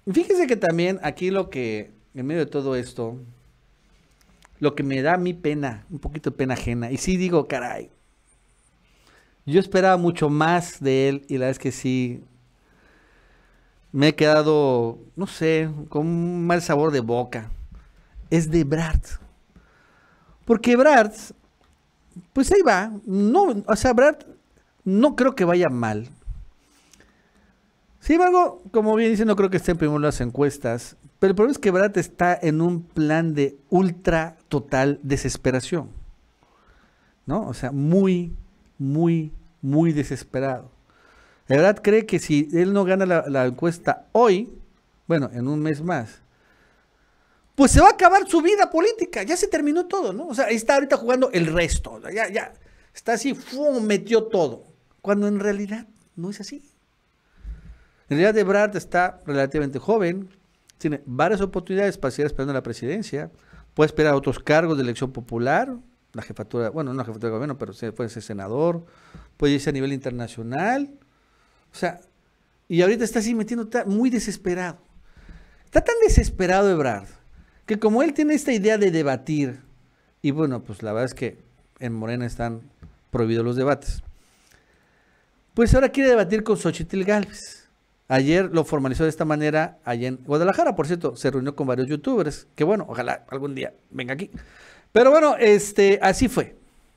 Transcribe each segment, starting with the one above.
Fíjese que también aquí en medio de todo esto, lo que me da a mí pena, un poquito de pena ajena, y sí digo, caray, yo esperaba mucho más de él y la verdad es que sí, me he quedado, no sé, con un mal sabor de boca. Es de Ebrard. Porque Ebrard, pues ahí va. No, o sea, Ebrard no creo que vaya mal. Sin embargo, como bien dice, no creo que esté en primer lugar las encuestas. Pero el problema es que Ebrard está en un plan de ultra total desesperación. ¿No? O sea, muy, muy, muy desesperado. Ebrard cree que si él no gana la encuesta hoy, bueno, en un mes más, pues se va a acabar su vida política, ya se terminó todo, ¿no? O sea, está ahorita jugando el resto, ya, está así, ¡fum! Metió todo, cuando en realidad no es así. En realidad Ebrard está relativamente joven, tiene varias oportunidades para seguir esperando la presidencia, puede esperar otros cargos de elección popular, la jefatura, bueno, no la jefatura de gobierno, pero puede ser senador, puede irse a nivel internacional, o sea, y ahorita está así metiendo, está muy desesperado. Está tan desesperado Ebrard que como él tiene esta idea de debatir, y bueno, pues la verdad es que en Morena están prohibidos los debates, pues ahora quiere debatir con Xochitl Gálvez. Ayer lo formalizó de esta manera, allá en Guadalajara, por cierto, se reunió con varios youtubers, que bueno, ojalá algún día venga aquí. Pero bueno, así fue.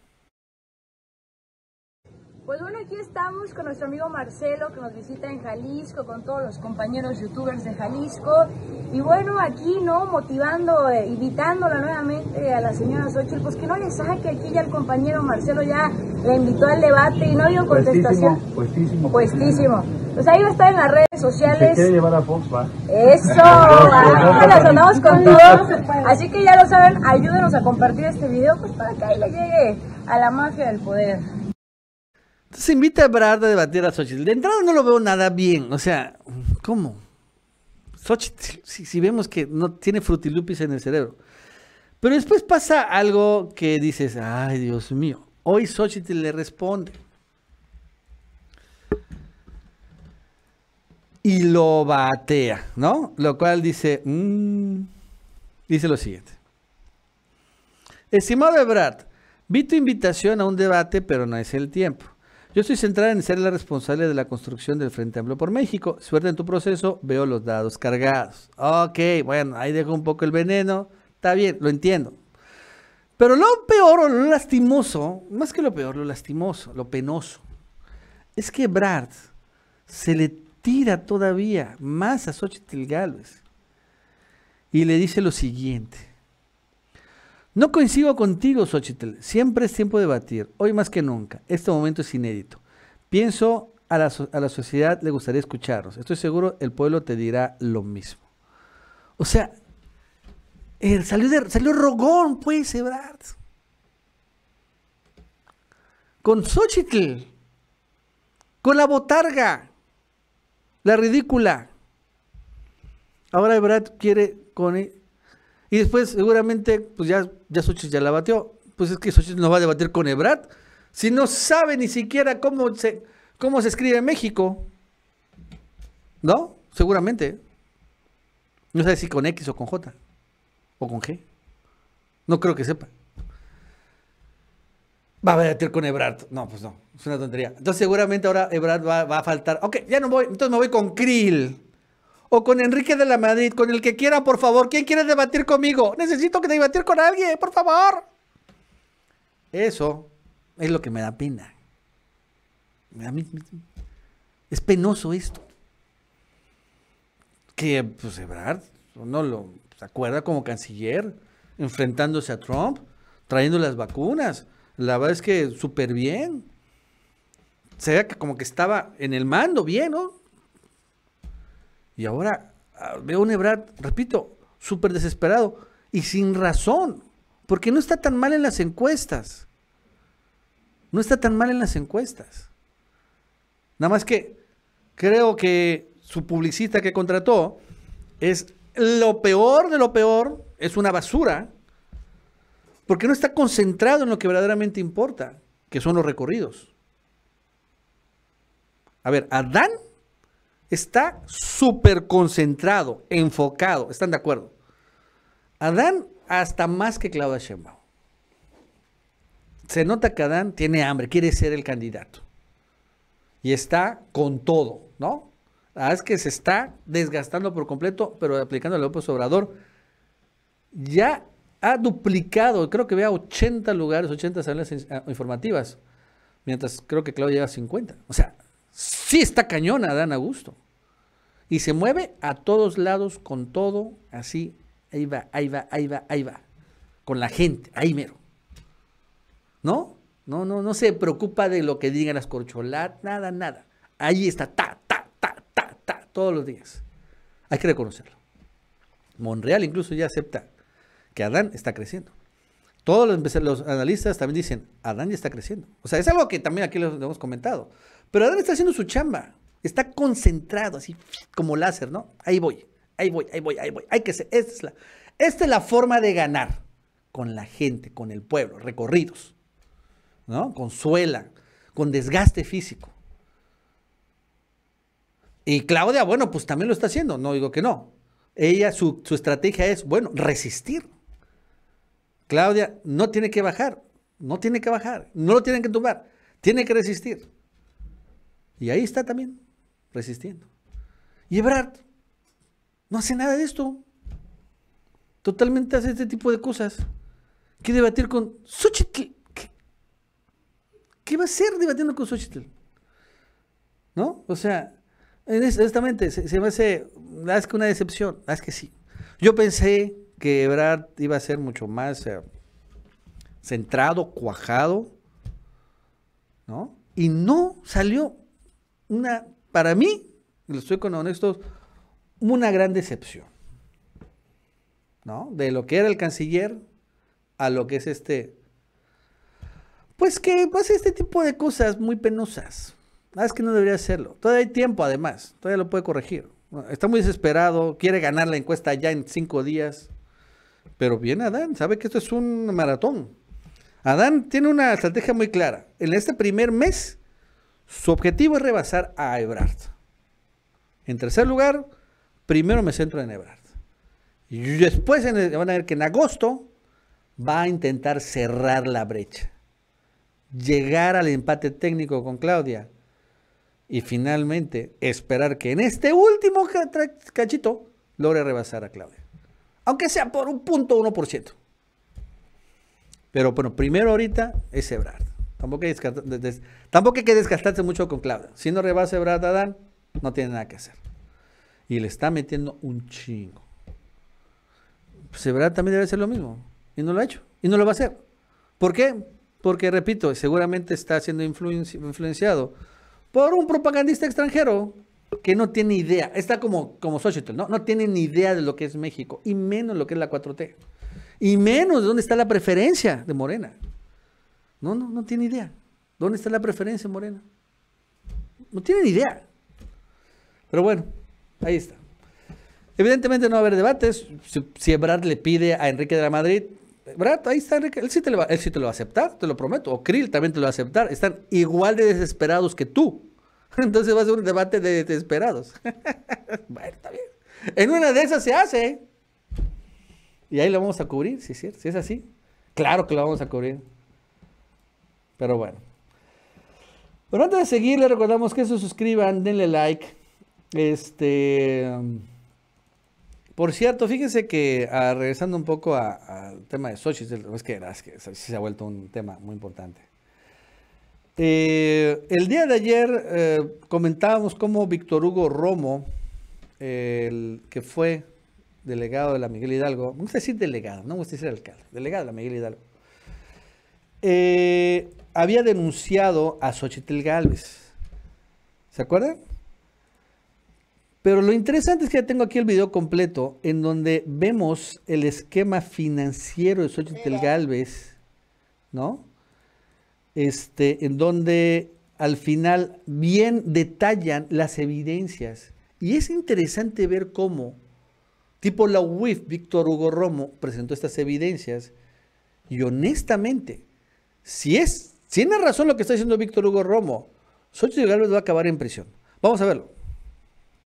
Pues bueno, aquí estamos con nuestro amigo Marcelo que nos visita en Jalisco, con todos los compañeros youtubers de Jalisco. Y bueno, aquí, ¿no? Motivando, invitándola nuevamente a la señora Xochitl, pues que no le saque aquí ya el compañero Marcelo ya la invitó al debate y no dio contestación. Puestísimo. Pues ahí va a estar en las redes sociales. Se quiere llevar a Fox, va. Eso, ahí las andamos con todos. Así que ya lo saben, ayúdenos a compartir este video pues para que ahí le llegue a la mafia del poder. Entonces invita a Ebrard a debatir a Xochitl. De entrada no lo veo nada bien, o sea, ¿cómo? Xochitl, si vemos que no tiene frutilupis en el cerebro. Pero después pasa algo que dices, ay Dios mío, hoy Xochitl le responde. Y lo batea, ¿no? Lo cual dice, dice lo siguiente. Estimado Ebrard, vi tu invitación a un debate, pero no es el tiempo. Yo estoy centrada en ser la responsable de la construcción del Frente Amplio por México. Suerte en tu proceso, veo los dados cargados. Ok, bueno, ahí dejo un poco el veneno. Está bien, lo entiendo. Pero lo peor o lo lastimoso, más que lo peor, lo lastimoso, lo penoso, es que Ebrard se le tira todavía más a Xochitl Gálvez y le dice lo siguiente. No coincido contigo, Xochitl. Siempre es tiempo de debatir. Hoy más que nunca. Este momento es inédito. Pienso a la sociedad le gustaría escucharnos. Estoy seguro el pueblo te dirá lo mismo. O sea, salió rogón, pues, Ebrard. Con Xochitl. Con la botarga. La ridícula. Ahora Ebrard quiere con él. Y después seguramente, pues ya Xochitl ya la batió. Pues es que Xochitl no va a debatir con Ebrard. Si no sabe ni siquiera cómo se escribe en México. ¿No? Seguramente. No sabe si con X o con J. O con G. No creo que sepa. Va a debatir con Ebrard. No, pues no. Es una tontería. Entonces seguramente ahora Ebrard va a faltar. Ok, ya no voy. Entonces me voy con Krill. O con Enrique de la Madrid, con el que quiera, por favor. ¿Quién quiere debatir conmigo? Necesito que debatir con alguien, por favor. Eso es lo que me da pena. Es penoso esto. Que, pues, Ebrard no lo se acuerda como canciller, enfrentándose a Trump, trayendo las vacunas. La verdad es que súper bien. Se ve que como que estaba en el mando bien, ¿no? Y ahora veo un Ebrard, repito, súper desesperado y sin razón, porque no está tan mal en las encuestas. No está tan mal en las encuestas. Nada más que creo que su publicista que contrató es lo peor de lo peor, es una basura, porque no está concentrado en lo que verdaderamente importa, que son los recorridos. A ver, Adán está súper concentrado, enfocado. ¿Están de acuerdo? Adán hasta más que Claudia Sheinbaum. Se nota que Adán tiene hambre, quiere ser el candidato. Y está con todo, ¿no? La verdad es que se está desgastando por completo, pero aplicando a López Obrador, ya ha duplicado, creo que vea 80 lugares, 80 salas informativas, mientras creo que Claudia lleva 50. O sea, sí está cañona Adán Augusto. Y se mueve a todos lados con todo, así, ahí va, ahí va, ahí va, ahí va. Con la gente, ahí mero. ¿No? No se preocupa de lo que digan las corcholatas, nada, nada. Ahí está, todos los días. Hay que reconocerlo. Monreal incluso ya acepta que Adán está creciendo. Todos los analistas también dicen, Adán ya está creciendo. O sea, es algo que también aquí lo hemos comentado. Pero Adán está haciendo su chamba. Está concentrado, así como láser, ¿no? Ahí voy. Hay que ser. Esta es la forma de ganar. Con la gente, con el pueblo, recorridos, ¿no? Con suela, con desgaste físico. Y Claudia, bueno, pues también lo está haciendo, no digo que no. Ella, su estrategia es, bueno, resistir. Claudia no tiene que bajar, no lo tienen que tumbar, tiene que resistir. Y ahí está también, resistiendo. Y Ebrard no hace nada de esto. Totalmente hace este tipo de cosas. Quiere debatir con Xochitl. ¿Qué va a hacer debatiendo con Xochitl? ¿No? O sea, honestamente, se me hace, es que una decepción, es que sí. Yo pensé que Ebrard iba a ser mucho más centrado, cuajado, ¿no? Y no salió para mí, lo estoy con honestos, una gran decepción, ¿no? De lo que era el canciller a lo que es pues que pasa este tipo de cosas muy penosas. Es que no debería hacerlo. Todavía hay tiempo, además. Todavía lo puede corregir. Está muy desesperado. Quiere ganar la encuesta ya en 5 días. Pero bien Adán. Sabe que esto es un maratón. Adán tiene una estrategia muy clara. En este primer mes, su objetivo es rebasar a Ebrard. En tercer lugar, primero me centro en Ebrard. Y después van a ver que en agosto va a intentar cerrar la brecha. Llegar al empate técnico con Claudia. Y finalmente esperar que en este último cachito logre rebasar a Claudia. Aunque sea por 1.1%. Pero bueno, primero ahorita es Ebrard. Tampoco hay que desgastarse mucho con Claudia. Si no rebasa Ebrard a Adán, no tiene nada que hacer. Y le está metiendo un chingo. Pues Ebrard también debe hacer lo mismo. Y no lo ha hecho. Y no lo va a hacer. ¿Por qué? Porque, repito, seguramente está siendo influenciado por un propagandista extranjero que no tiene idea. Está como Xochitl, ¿no? No tiene ni idea de lo que es México, y menos lo que es la 4T. Y menos de dónde está la preferencia de Morena. No tiene idea. ¿Dónde está la preferencia de Morena? No tiene ni idea. Pero bueno, ahí está. Evidentemente no va a haber debates. Si Ebrard le pide a Enrique de la Madrid, Ebrard, ahí está Enrique, él sí te lo va a aceptar, te lo prometo. O Krill también te lo va a aceptar. Están igual de desesperados que tú. Entonces va a ser un debate de desesperados. Bueno, está bien. En una de esas se hace. Y ahí lo vamos a cubrir, si es así. Claro que lo vamos a cubrir. Pero bueno. Pero antes de seguir, les recordamos que se suscriban, denle like. Por cierto, fíjense que regresando un poco al tema de Xochitl, es que sí se ha vuelto un tema muy importante. El día de ayer comentábamos cómo Víctor Hugo Romo, el que fue delegado de la Miguel Hidalgo, me gusta decir delegado, no me gusta decir alcalde, delegado de la Miguel Hidalgo, había denunciado a Xochitl Gálvez. ¿Se acuerdan? Pero lo interesante es que ya tengo aquí el video completo en donde vemos el esquema financiero de Xochitl Gálvez, ¿no? En donde al final bien detallan las evidencias. Y es interesante ver cómo, tipo la UIF, Víctor Hugo Romo, presentó estas evidencias. Y honestamente, si tiene razón lo que está diciendo Víctor Hugo Romo, Xochitl Gálvez va a acabar en prisión. Vamos a verlo.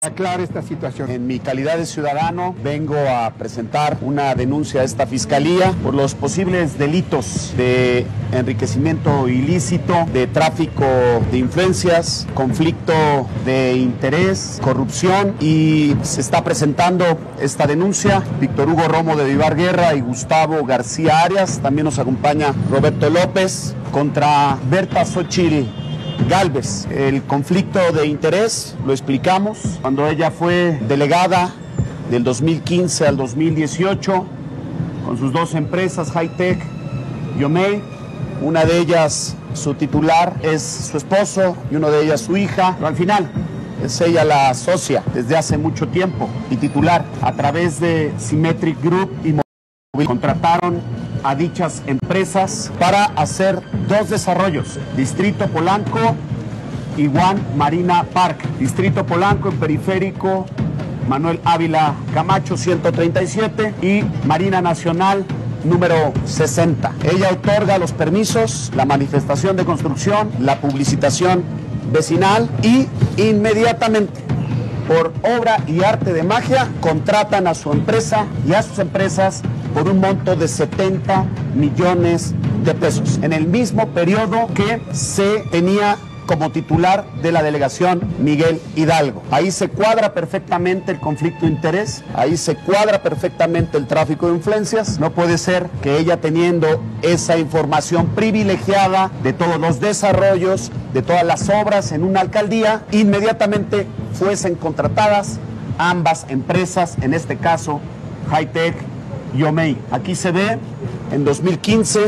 aclare esta situación. En mi calidad de ciudadano vengo a presentar una denuncia a esta fiscalía por los posibles delitos de enriquecimiento ilícito, de tráfico de influencias, conflicto de interés, corrupción, y se está presentando esta denuncia. Víctor Hugo Romo de Vivar Guerra y Gustavo García Arias, también nos acompaña Roberto López, contra Berta Xochitl Gálvez. El conflicto de interés lo explicamos cuando ella fue delegada del 2015 al 2018 con sus dos empresas, Hi-Tech y Omey. Una de ellas, su titular es su esposo y una de ellas su hija, pero al final es ella la socia desde hace mucho tiempo y titular. A través de Symmetric Group y contrataron a dichas empresas para hacer dos desarrollos: Distrito Polanco y One Marina Park. Distrito Polanco en Periférico Manuel Ávila Camacho 137 y Marina Nacional número 60. Ella otorga los permisos, la manifestación de construcción, la publicitación vecinal y inmediatamente, por obra y arte de magia, contratan a su empresa y a sus empresas por un monto de 70 millones de pesos, en el mismo periodo que se tenía como titular de la delegación Miguel Hidalgo. Ahí se cuadra perfectamente el conflicto de interés, ahí se cuadra perfectamente el tráfico de influencias. No puede ser que ella, teniendo esa información privilegiada de todos los desarrollos, de todas las obras en una alcaldía, inmediatamente fuesen contratadas ambas empresas, en este caso Hi-Tech y Omey. Aquí se ve en 2015,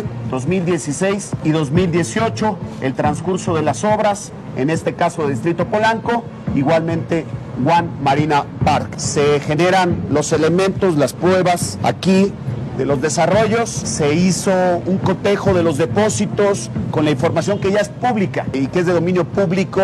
2016 y 2018 el transcurso de las obras, en este caso Distrito Polanco, igualmente One Marina Park. Se generan los elementos, las pruebas aquí de los desarrollos, se hizo un cotejo de los depósitos con la información que ya es pública y que es de dominio público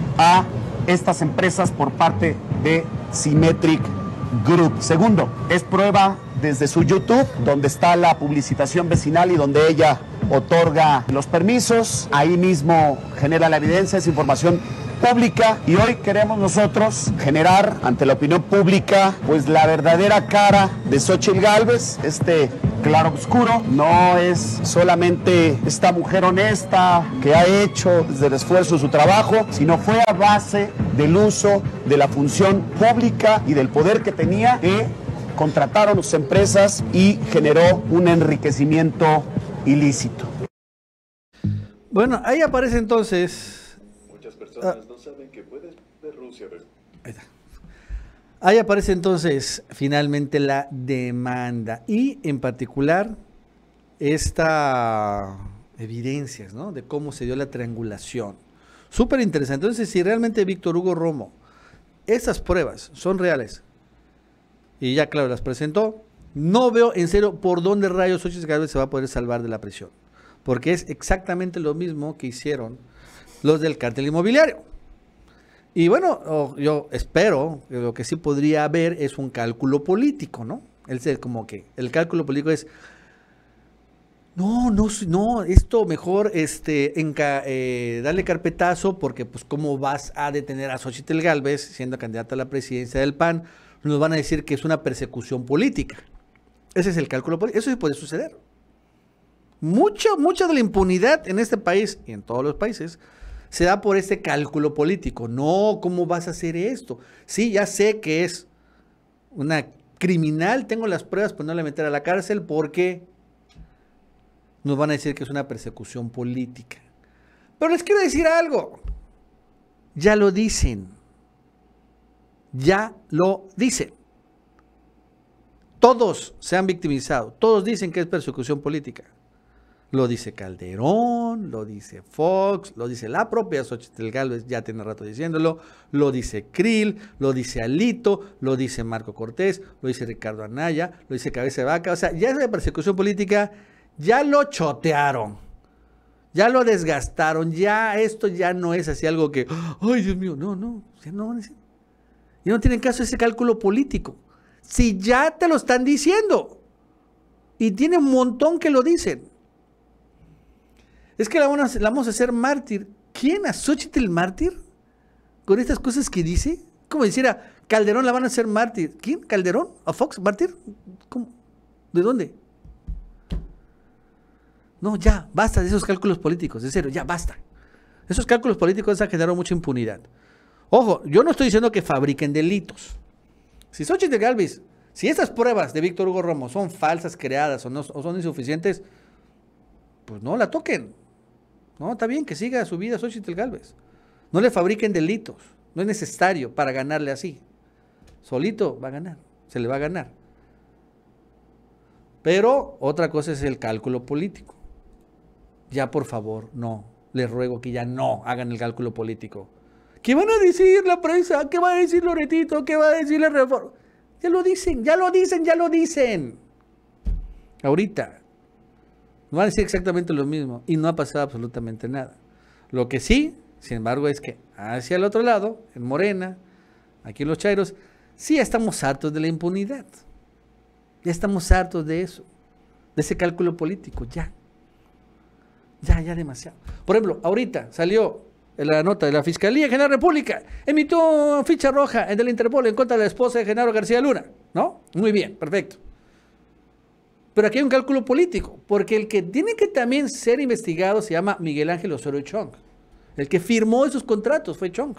a estas empresas por parte de Symmetric Group. Segundo, es prueba desde su YouTube, donde está la publicitación vecinal y donde ella otorga los permisos. Ahí mismo genera la evidencia, es información pública, y hoy queremos nosotros generar ante la opinión pública pues la verdadera cara de Xochitl Gálvez. Este claroscuro no es solamente esta mujer honesta que ha hecho desde el esfuerzo de su trabajo, sino fue a base del uso de la función pública y del poder que tenía, que contrataron sus empresas y generó un enriquecimiento ilícito. Bueno, ahí aparece entonces. Muchas personas no saben que puedes ver Rusia. Ahí aparece entonces finalmente la demanda y en particular esta evidencias, ¿no?, de cómo se dio la triangulación. Súper interesante. Entonces, si realmente Víctor Hugo Romo, esas pruebas son reales y ya claro las presentó, no veo en serio por dónde rayos Xochitl Gálvez se va a poder salvar de la prisión, porque es exactamente lo mismo que hicieron los del cártel inmobiliario. Y bueno, yo espero que lo que sí podría haber es un cálculo político, ¿no? Como que el cálculo político es, no, esto mejor darle carpetazo, porque pues cómo vas a detener a Xochitl Gálvez siendo candidata a la presidencia del PAN, nos van a decir que es una persecución política. Ese es el cálculo político, eso sí puede suceder. Mucha de la impunidad en este país y en todos los países se da por este cálculo político. No, ¿cómo vas a hacer esto? Sí, ya sé que es una criminal, tengo las pruebas, pues no la meter a la cárcel porque nos van a decir que es una persecución política. Pero les quiero decir algo. Ya lo dicen. Ya lo dicen. Todos se han victimizado. Todos dicen que es persecución política. Lo dice Calderón, lo dice Fox, lo dice la propia Xochitl Gálvez, ya tiene rato diciéndolo, lo dice Krill, lo dice Alito, lo dice Marco Cortés, lo dice Ricardo Anaya, lo dice Cabeza de Vaca. O sea, ya es de persecución política, ya lo chotearon, ya lo desgastaron, ya esto ya no es así algo que, ay Dios mío, no, ya no van a decir. Y no tienen caso ese cálculo político. Si ya te lo están diciendo, y tiene un montón que lo dicen. Es que la vamos a hacer mártir. ¿Quién? ¿A Xochitl mártir? Con estas cosas que dice. Como dijera, Calderón la van a hacer mártir. ¿Quién? ¿Calderón? ¿A Fox? ¿Mártir? ¿Cómo? ¿De dónde? No, ya, basta de esos cálculos políticos, en serio, ya basta. Esos cálculos políticos han generado mucha impunidad. Ojo, yo no estoy diciendo que fabriquen delitos. Si Xóchitl Gálvez, si esas pruebas de Víctor Hugo Romo son falsas, creadas o son insuficientes, pues no la toquen. No, está bien que siga su vida Xóchitl Gálvez. No le fabriquen delitos. No es necesario para ganarle así. Solito va a ganar, se le va a ganar. Pero otra cosa es el cálculo político. Ya por favor, no. Les ruego que ya no hagan el cálculo político. ¿Qué van a decir la prensa? ¿Qué va a decir Loretito? ¿Qué va a decir la Reforma? Ya lo dicen, ya lo dicen, ya lo dicen. Ahorita. No van a decir exactamente lo mismo y no ha pasado absolutamente nada. Lo que sí, sin embargo, es que hacia el otro lado, en Morena, aquí en los Chairos, sí ya estamos hartos de la impunidad. Ya estamos hartos de eso, de ese cálculo político, ya. Ya demasiado. Por ejemplo, ahorita salió la nota de la Fiscalía General de la República, emitió ficha roja en el Interpol en contra de la esposa de Genaro García Luna, ¿no? Muy bien, perfecto. Pero aquí hay un cálculo político, porque el que tiene que también ser investigado se llama Miguel Ángel Osorio Chong. El que firmó esos contratos fue Chong.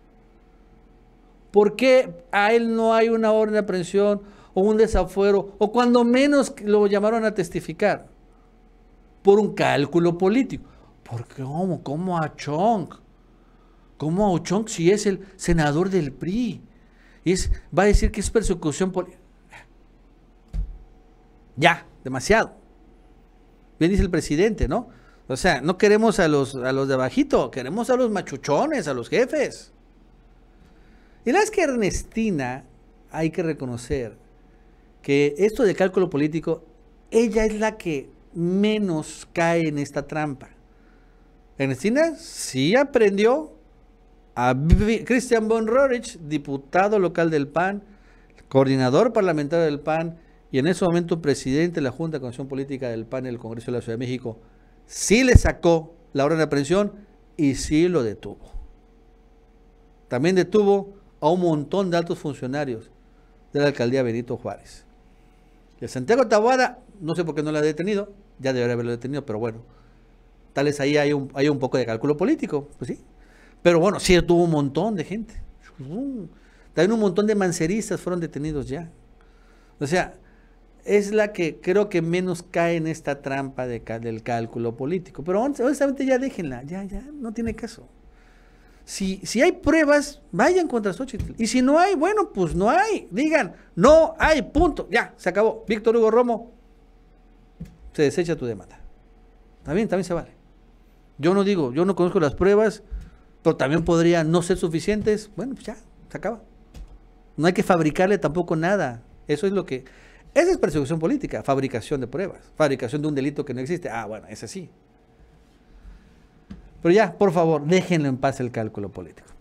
¿Por qué a él no hay una orden de aprehensión o un desafuero, o cuando menos lo llamaron a testificar? Por un cálculo político. ¿Por qué? ¿Cómo a Chong? ¿Cómo a Chong si es el senador del PRI? Va a decir que es persecución política. Ya, demasiado. Bien dice el presidente, ¿no? O sea, no queremos a los de abajito, queremos a los machuchones, a los jefes. Y la verdad es que Ernestina, hay que reconocer que esto de cálculo político, ella es la que menos cae en esta trampa. Ernestina sí aprendió a Christian von Roerich, diputado local del PAN, coordinador parlamentario del PAN, y en ese momento presidente de la Junta de Coordinación Política del PAN en el Congreso de la Ciudad de México, sí le sacó la orden de aprehensión y sí lo detuvo. También detuvo a un montón de altos funcionarios de la alcaldía Benito Juárez. El Santiago Taboada, no sé por qué no la ha detenido, ya debería haberlo detenido, pero bueno, tal vez ahí hay un poco de cálculo político, pues sí. Pero bueno, sí tuvo un montón de gente. También un montón de manceristas fueron detenidos ya. O sea, es la que creo que menos cae en esta trampa del cálculo político. Pero honestamente ya déjenla, ya, no tiene caso. Si hay pruebas, vayan contra Xóchitl. Y si no hay, bueno, pues no hay. Digan, no hay, punto. Ya, se acabó. Víctor Hugo Romo, se desecha tu demanda. También se vale. Yo no conozco las pruebas, pero también podrían no ser suficientes. Bueno, pues ya, se acaba. No hay que fabricarle tampoco nada. Esa es persecución política, fabricación de pruebas, fabricación de un delito que no existe. Ah, bueno, ese sí. Pero ya, por favor, déjenlo en paz el cálculo político.